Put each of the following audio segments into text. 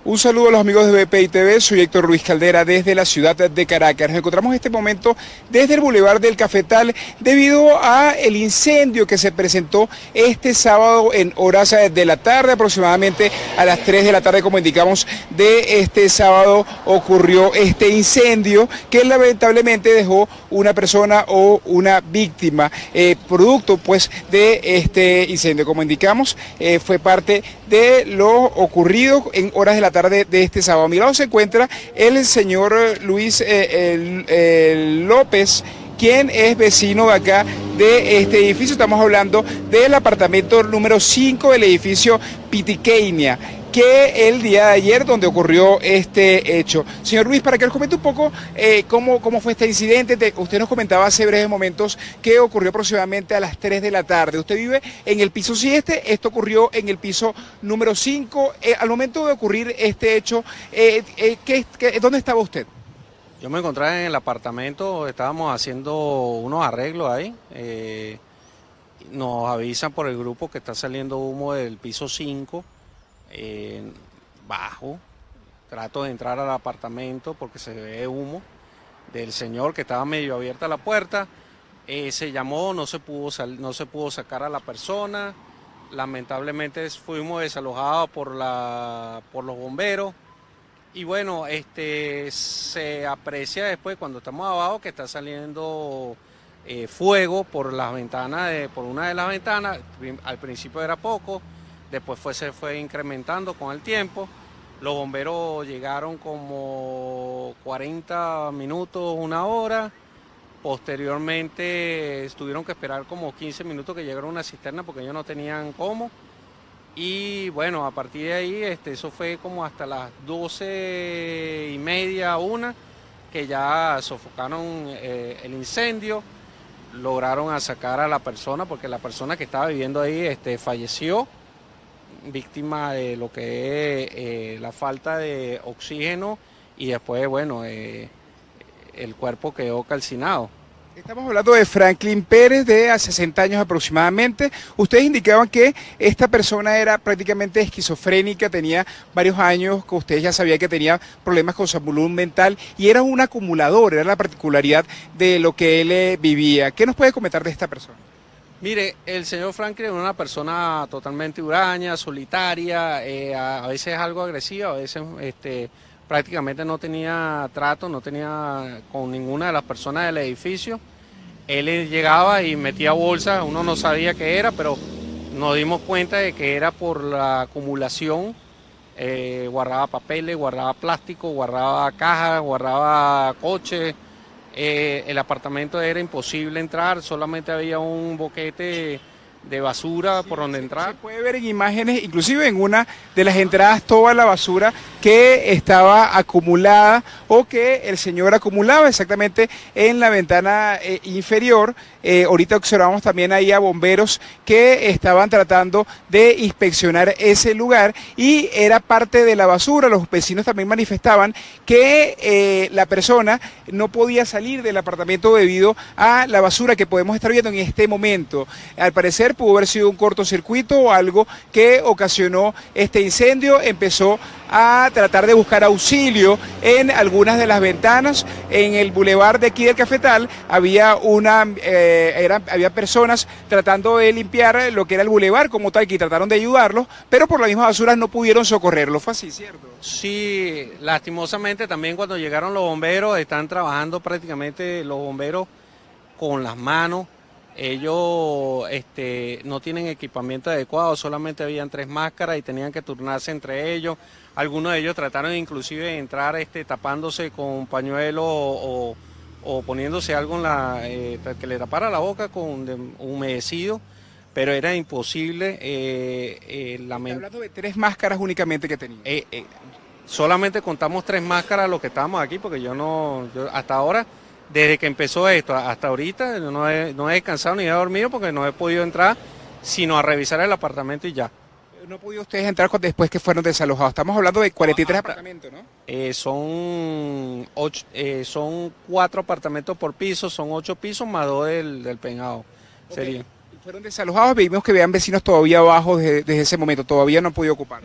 Un saludo a los amigos de BPI TV, soy Héctor Luis Caldera desde la ciudad de Caracas. Nos encontramos en este momento desde el Boulevard del Cafetal debido a el incendio que se presentó este sábado en horas de la tarde, aproximadamente a las 3 de la tarde, como indicamos, de este sábado ocurrió este incendio que lamentablemente dejó una persona o una víctima, producto pues de este incendio. Como indicamos, fue parte de lo ocurrido en horas de la tarde de este sábado. A mi lado se encuentra el señor Luis López, quien es vecino de acá de este edificio. Estamos hablando del apartamento número 5 del edificio Pitiqueinia, que el día de ayer donde ocurrió este hecho. Señor Luis, para que nos comente un poco cómo fue este incidente. Usted nos comentaba hace breves momentos que ocurrió aproximadamente a las 3 de la tarde. Usted vive en el piso 7, esto ocurrió en el piso número 5. Al momento de ocurrir este hecho, ¿dónde estaba usted? Yo me encontraba en el apartamento, estábamos haciendo unos arreglos ahí. Nos avisan por el grupo que está saliendo humo del piso 5. Bajo, trato de entrar al apartamento porque se ve humo del señor, que estaba medio abierta la puerta. Se llamó, no se pudo sacar a la persona. Lamentablemente fuimos desalojados por los bomberos. Y bueno, se aprecia después cuando estamos abajo que está saliendo fuego por las ventanas, por una de las ventanas. Al principio era poco. Después se fue incrementando con el tiempo. Los bomberos llegaron como 40 minutos, una hora. Posteriormente tuvieron que esperar como 15 minutos que llegara una cisterna porque ellos no tenían cómo. Y bueno, a partir de ahí, eso fue como hasta las 12:30, 1, que ya sofocaron el incendio. Lograron sacar a la persona porque la persona que estaba viviendo ahí falleció, víctima de lo que es la falta de oxígeno, y después, bueno, el cuerpo quedó calcinado. Estamos hablando de Franklin Pérez, de a 60 años aproximadamente. Ustedes indicaban que esta persona era prácticamente esquizofrénica, tenía varios años, que ustedes ya sabían que tenía problemas con su salud mental y era un acumulador, era la particularidad de lo que él vivía. ¿Qué nos puede comentar de esta persona? Mire, el señor Franklin era una persona totalmente huraña, solitaria, a veces algo agresiva, a veces prácticamente no tenía trato, no tenía con ninguna de las personas del edificio. Él llegaba y metía bolsas, uno no sabía qué era, pero nos dimos cuenta de que era por la acumulación. Guardaba papeles, guardaba plástico, guardaba cajas, guardaba coches. El apartamento era imposible entrar, solamente había un boquete de basura por donde entrar. Se puede ver en imágenes, inclusive en una de las entradas, toda la basura que estaba acumulada o que el señor acumulaba exactamente en la ventana inferior. Ahorita observamos también ahí a bomberos que estaban tratando de inspeccionar ese lugar y era parte de la basura. Los vecinos también manifestaban que la persona no podía salir del apartamento debido a la basura que podemos estar viendo en este momento. Al parecer pudo haber sido un cortocircuito o algo que ocasionó este incendio. Empezó a tratar de buscar auxilio en algunas de las ventanas. En el bulevar de aquí del Cafetal había había personas tratando de limpiar lo que era el bulevar como tal, que trataron de ayudarlos, pero por la misma basura no pudieron socorrerlos. ¿Fue así, cierto? Sí, lastimosamente también cuando llegaron los bomberos, están trabajando prácticamente los bomberos con las manos. Ellos no tienen equipamiento adecuado, solamente habían 3 máscaras y tenían que turnarse entre ellos. Algunos de ellos trataron inclusive de entrar tapándose con pañuelo o poniéndose algo que le tapara la boca con humedecido, pero era imposible. Hablando de 3 máscaras únicamente que tenían. Solamente contamos 3 máscaras los que estábamos aquí, porque yo hasta ahora, desde que empezó esto hasta ahorita, no he descansado ni he dormido porque no he podido entrar sino a revisar el apartamento y ya. ¿No pudieron ustedes entrar después que fueron desalojados? Estamos hablando de 43 apartamentos, ¿no? Son 4 apartamentos por piso, son 8 pisos más 2 del penthouse. Okay. Sería. Fueron desalojados, vimos que vean vecinos todavía abajo desde ese momento, todavía no han podido ocupar.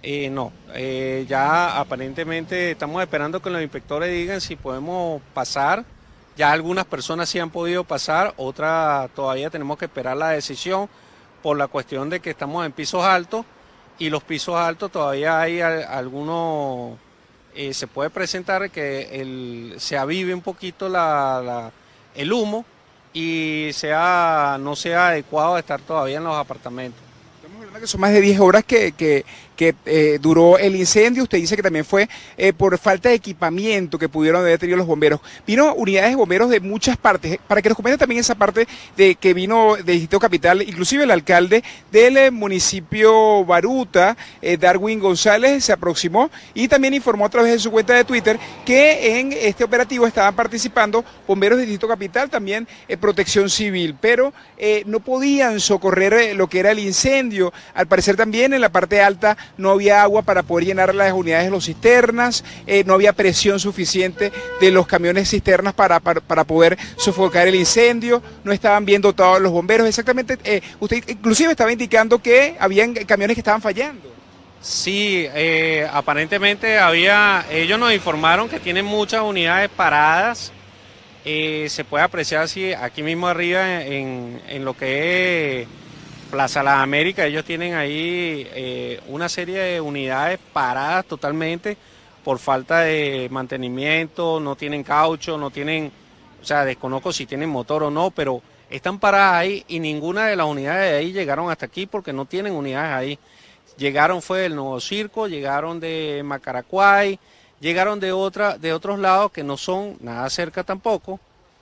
No, ya aparentemente estamos esperando que los inspectores digan si podemos pasar. Ya algunas personas sí han podido pasar, otras todavía tenemos que esperar la decisión por la cuestión de que estamos en pisos altos y los pisos altos todavía hay algunos, se puede presentar que se avive un poquito el humo y no sea adecuado estar todavía en los apartamentos. Estamos hablando que son más de 10 horas que duró el incendio. Usted dice que también fue por falta de equipamiento que pudieron haber tenido los bomberos. Vino unidades de bomberos de muchas partes. Para que nos comente también esa parte de que vino de Distrito Capital, inclusive el alcalde del municipio Baruta, Darwin González, se aproximó y también informó a través de su cuenta de Twitter que en este operativo estaban participando bomberos de Distrito Capital, también Protección Civil, pero no podían socorrer lo que era el incendio. Al parecer también en la parte alta no había agua para poder llenar las unidades de los cisternas, no había presión suficiente de los camiones cisternas para poder sofocar el incendio, no estaban bien dotados los bomberos. Exactamente, usted inclusive estaba indicando que habían camiones que estaban fallando. Sí, aparentemente ellos nos informaron que tienen muchas unidades paradas. Se puede apreciar así aquí mismo arriba en lo que es Plaza Las Américas. Ellos tienen ahí una serie de unidades paradas totalmente por falta de mantenimiento, no tienen caucho, no tienen, o sea, desconozco si tienen motor o no, pero están paradas ahí y ninguna de las unidades de ahí llegaron hasta aquí porque no tienen unidades ahí. Llegaron fue del Nuevo Circo, llegaron de Macaracuay, llegaron de otros lados que no son nada cerca tampoco,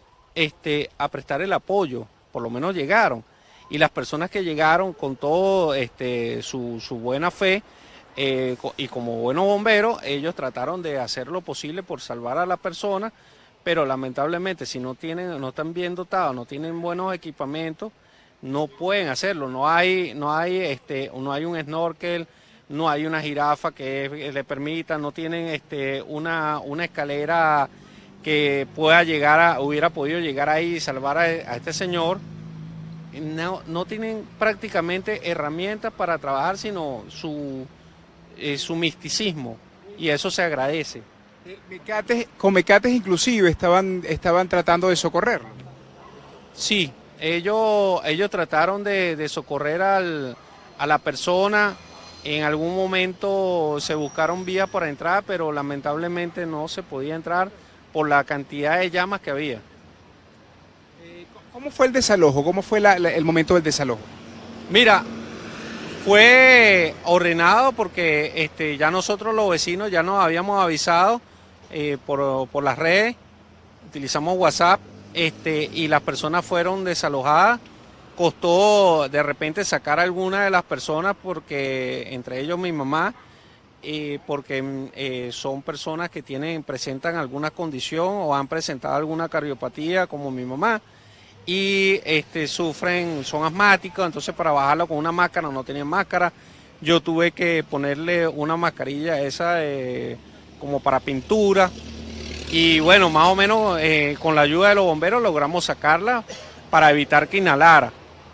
a prestar el apoyo, por lo menos llegaron. Y las personas que llegaron con todo su buena fe y como buenos bomberos, ellos trataron de hacer lo posible por salvar a la persona, pero lamentablemente si no están bien dotados, no tienen buenos equipamientos, no pueden hacerlo. No hay un snorkel, no hay una jirafa que le permita, no tienen una escalera que hubiera podido llegar ahí y salvar a este señor. No tienen prácticamente herramientas para trabajar, sino su misticismo, y eso se agradece. Con mecates inclusive estaban tratando de socorrerlo. Sí, ellos trataron de socorrer a la persona. En algún momento se buscaron vías para entrar, pero lamentablemente no se podía entrar por la cantidad de llamas que había. ¿Cómo fue el desalojo? ¿Cómo fue el momento del desalojo? Mira, fue ordenado porque ya nosotros los vecinos ya nos habíamos avisado por las redes, utilizamos WhatsApp, y las personas fueron desalojadas. Costó de repente sacar a alguna de las personas, porque entre ellos mi mamá, porque son personas que presentan alguna condición o han presentado alguna cardiopatía como mi mamá, y son asmáticos, entonces para bajarlo con una máscara no tenían máscara. Yo tuve que ponerle una mascarilla esa como para pintura, y bueno, más o menos con la ayuda de los bomberos logramos sacarla para evitar que inhalara.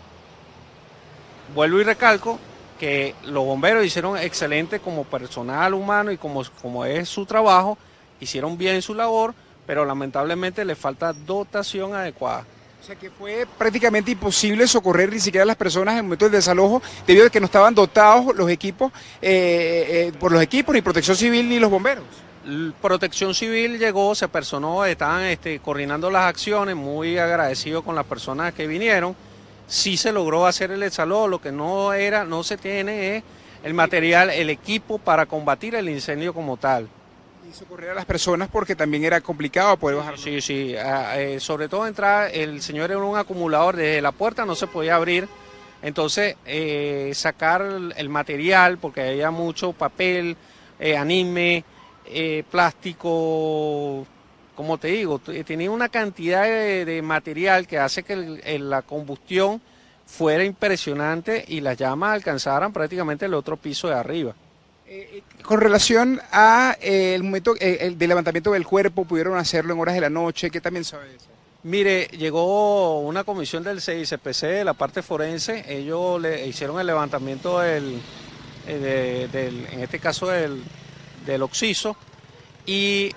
Vuelvo y recalco que los bomberos hicieron excelente como personal humano y como es su trabajo, hicieron bien su labor, pero lamentablemente les falta dotación adecuada. O sea que fue prácticamente imposible socorrer ni siquiera a las personas en el momento del desalojo, debido a que no estaban dotados los equipos, ni Protección Civil ni los bomberos. Protección Civil llegó, se personó, estaban coordinando las acciones, muy agradecidos con las personas que vinieron. Sí se logró hacer el desalojo, lo que no se tiene es el material, el equipo para combatir el incendio como tal. Y socorrer a las personas porque también era complicado poder bajar. Sí, sobre todo el señor era un acumulador, desde la puerta no se podía abrir, entonces sacar el material, porque había mucho papel, anime, plástico, como te digo, tenía una cantidad de material que hace que la combustión fuera impresionante y las llamas alcanzaran prácticamente el otro piso de arriba. Con relación a el momento del levantamiento del cuerpo, ¿pudieron hacerlo en horas de la noche? ¿Qué también sabe de eso? Mire, llegó una comisión del CICPC, de la parte forense, ellos le hicieron el levantamiento en este caso del Oxiso, y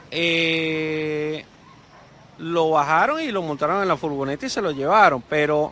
lo bajaron y lo montaron en la furgoneta y se lo llevaron, pero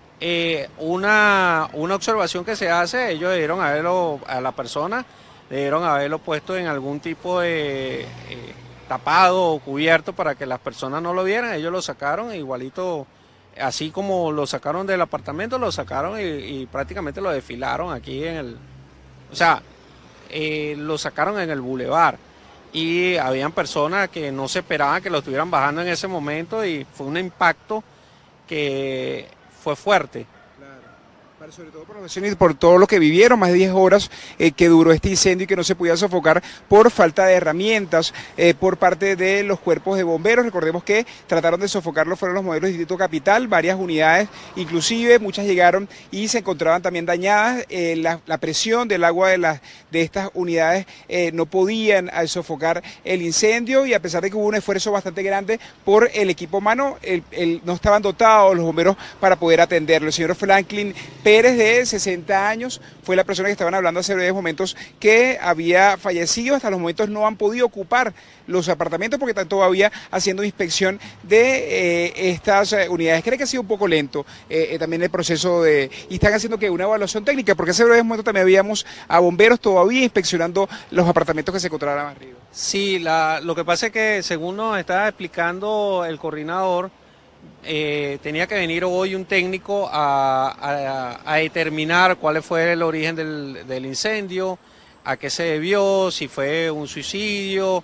una observación que se hace, ellos debieron haberlo, a la persona, debieron haberlo puesto en algún tipo de tapado o cubierto para que las personas no lo vieran. Ellos lo sacaron igualito, así como lo sacaron del apartamento, lo sacaron y prácticamente lo desfilaron aquí o sea, lo sacaron en el bulevar. Y habían personas que no se esperaban que lo estuvieran bajando en ese momento y fue un impacto que fue fuerte. Sobre todo por los vecinos y por todo lo que vivieron, más de 10 horas que duró este incendio y que no se podía sofocar por falta de herramientas por parte de los cuerpos de bomberos. Recordemos que trataron de sofocarlo, fueron los modelos de Distrito Capital, varias unidades, inclusive muchas llegaron y se encontraban también dañadas. La presión del agua de estas unidades no podían sofocar el incendio, y a pesar de que hubo un esfuerzo bastante grande por el equipo humano, no estaban dotados los bomberos para poder atenderlo. El señor Franklin Pérez, de 60 años, fue la persona que estaban hablando hace breves momentos que había fallecido. Hasta los momentos no han podido ocupar los apartamentos porque están todavía haciendo inspección de estas unidades. Creo que ha sido un poco lento también el proceso y están haciendo que una evaluación técnica, porque hace breves momentos también habíamos a bomberos todavía inspeccionando los apartamentos que se encontraban arriba. Sí, lo que pasa es que según nos estaba explicando el coordinador, tenía que venir hoy un técnico a determinar cuál fue el origen del incendio, a qué se debió, si fue un suicidio,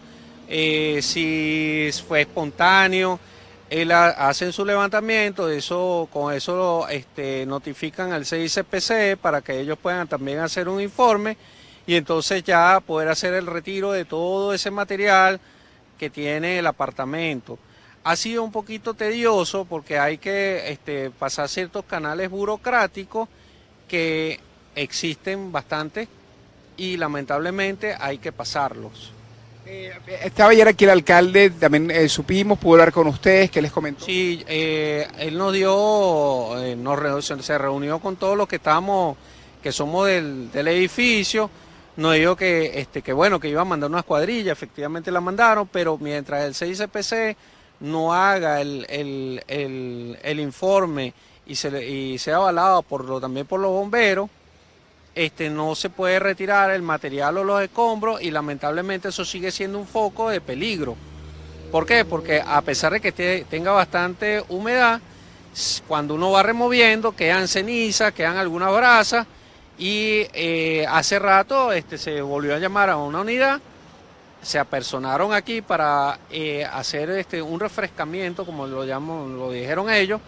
si fue espontáneo. Hacen su levantamiento, con eso notifican al CICPC para que ellos puedan también hacer un informe y entonces ya poder hacer el retiro de todo ese material que tiene el apartamento. Ha sido un poquito tedioso porque hay que pasar ciertos canales burocráticos que existen bastante y lamentablemente hay que pasarlos. Estaba ayer aquí el alcalde, también supimos, pudo hablar con ustedes, ¿qué les comentó? Sí, él nos se reunió con todos los que somos del edificio, nos dijo que bueno, que iba a mandar una escuadrilla, efectivamente la mandaron, pero mientras el CICPC no haga el informe y sea avalado también por los bomberos, no se puede retirar el material o los escombros y lamentablemente eso sigue siendo un foco de peligro. ¿Por qué? Porque a pesar de que tenga bastante humedad, cuando uno va removiendo quedan cenizas, quedan algunas brasas y hace rato se volvió a llamar a una unidad. Se apersonaron aquí para hacer un refrescamiento, como lo dijeron ellos,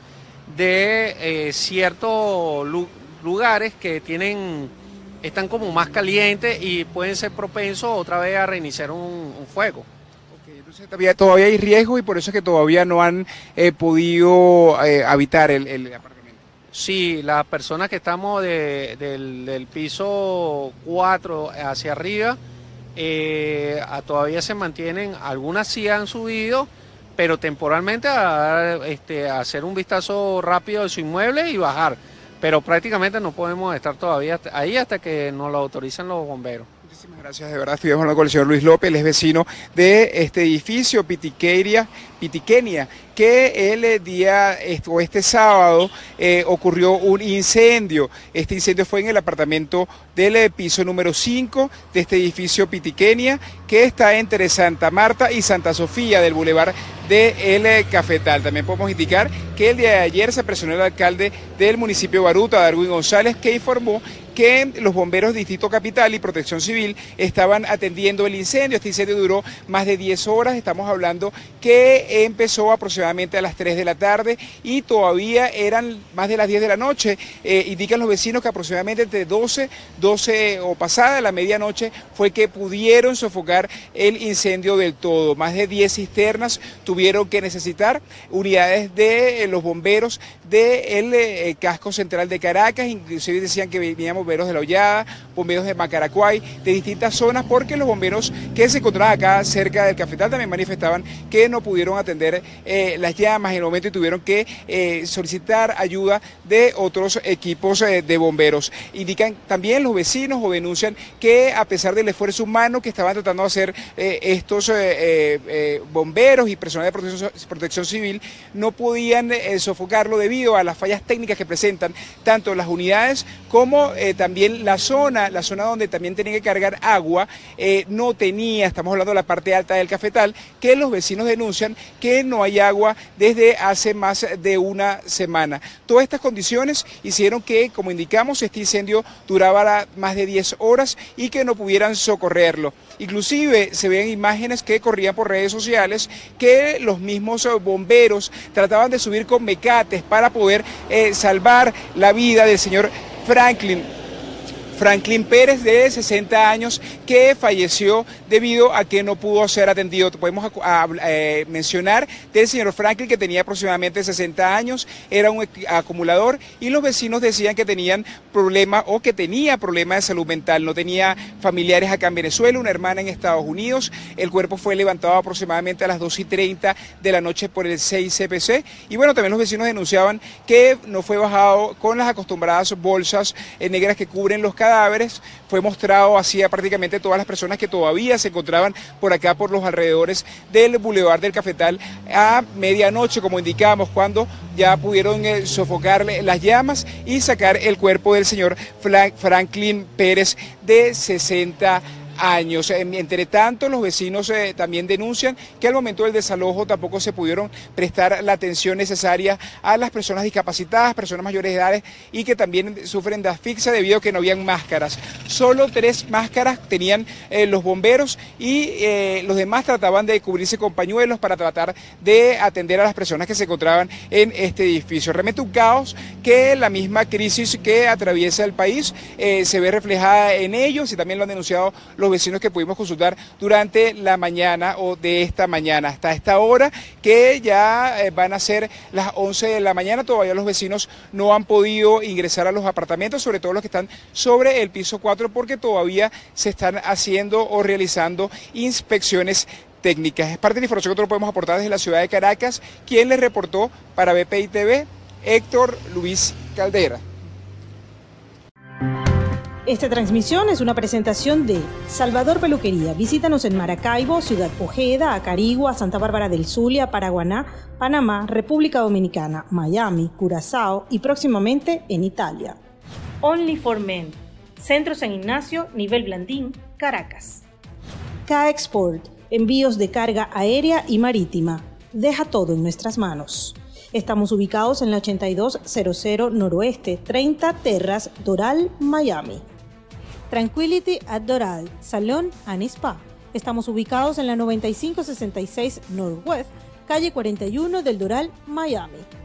de ciertos lugares que están como más calientes y pueden ser propensos otra vez a reiniciar un fuego. Okay, entonces todavía hay riesgo y por eso es que todavía no han podido habitar el apartamento. Sí, las personas que estamos del piso 4 hacia arriba, todavía se mantienen, algunas sí han subido, pero temporalmente a hacer un vistazo rápido de su inmueble y bajar, pero prácticamente no podemos estar todavía ahí hasta que nos lo autoricen los bomberos. Muchísimas gracias, de verdad. Estuvimos hablando con el señor Luis López, él es vecino de este edificio, Pitiquenia, que este sábado ocurrió un incendio. Este incendio fue en el apartamento del piso número 5 de este edificio Pitiquenia, que está entre Santa Marta y Santa Sofía del bulevar de El Cafetal. También podemos indicar que el día de ayer se presionó el alcalde del municipio de Baruta, Darwin González, que informó que los bomberos de Distrito Capital y Protección Civil estaban atendiendo el incendio. Este incendio duró más de 10 horas, estamos hablando que empezó aproximadamente a las 3 de la tarde y todavía eran más de las 10 de la noche. Indican los vecinos que aproximadamente entre 12 o pasada la medianoche fue que pudieron sofocar el incendio del todo. Más de 10 cisternas tuvieron que necesitar unidades de los bomberos del casco central de Caracas, inclusive decían que veníamos bomberos de La Hollada, bomberos de Macaracuay, de distintas zonas, porque los bomberos que se encontraban acá cerca del cafetal también manifestaban que no pudieron atender las llamas en el momento y tuvieron que solicitar ayuda de otros equipos de bomberos. Indican también los vecinos o denuncian que a pesar del esfuerzo humano que estaban tratando de hacer estos bomberos y personal de protección civil, no podían sofocarlo debido a las fallas técnicas que presentan tanto las unidades como también la zona donde también tenían que cargar agua, no tenía, estamos hablando de la parte alta del cafetal, que los vecinos denuncian que no hay agua desde hace más de una semana. Todas estas condiciones hicieron que, como indicamos, este incendio duraba más de 10 horas y que no pudieran socorrerlo. Inclusive se ven imágenes que corrían por redes sociales que los mismos bomberos trataban de subir con mecates para poder salvar la vida del señor Franklin Pérez, de 60 años, que falleció debido a que no pudo ser atendido. Podemos mencionar del señor Franklin, que tenía aproximadamente 60 años, era un acumulador, y los vecinos decían que tenían problemas o que tenía problemas de salud mental. No tenía familiares acá en Venezuela, una hermana en Estados Unidos. El cuerpo fue levantado aproximadamente a las 2:30 de la noche por el 6 CPC. Y bueno, también los vecinos denunciaban que no fue bajado con las acostumbradas bolsas negras que cubren los cadáveres. Fue mostrado así a prácticamente todas las personas que todavía se encontraban por acá, por los alrededores del Boulevard del Cafetal, a medianoche, como indicamos, cuando ya pudieron sofocar las llamas y sacar el cuerpo del señor Franklin Pérez, de 60 años. Entre tanto, los vecinos también denuncian que al momento del desalojo tampoco se pudieron prestar la atención necesaria a las personas discapacitadas, personas mayores de edad, y que también sufren de asfixia debido a que no habían máscaras. Solo 3 máscaras tenían los bomberos y los demás trataban de cubrirse con pañuelos para tratar de atender a las personas que se encontraban en este edificio. Realmente un caos que la misma crisis que atraviesa el país se ve reflejada en ellos, y también lo han denunciado los vecinos que pudimos consultar durante la mañana o de esta mañana. Hasta esta hora, que ya van a ser las 11 de la mañana, todavía los vecinos no han podido ingresar a los apartamentos, sobre todo los que están sobre el piso 4, porque todavía se están haciendo o realizando inspecciones técnicas. Es parte de la información que nosotros podemos aportar desde la ciudad de Caracas. Quien les reportó para BPI TV, Héctor Luis Caldera. Esta transmisión es una presentación de Salvador Peluquería. Visítanos en Maracaibo, Ciudad Ojeda, Acarigua, Santa Bárbara del Zulia, Paraguaná, Panamá, República Dominicana, Miami, Curazao y próximamente en Italia. Only for Men. Centro San Ignacio, nivel Blandín, Caracas. K-Export. Envíos de carga aérea y marítima. Deja todo en nuestras manos. Estamos ubicados en la 8200 Noroeste, 30 Terras, Doral, Miami. Tranquility at Doral, Salón and Spa. Estamos ubicados en la 9566 Northwest, calle 41 del Doral, Miami.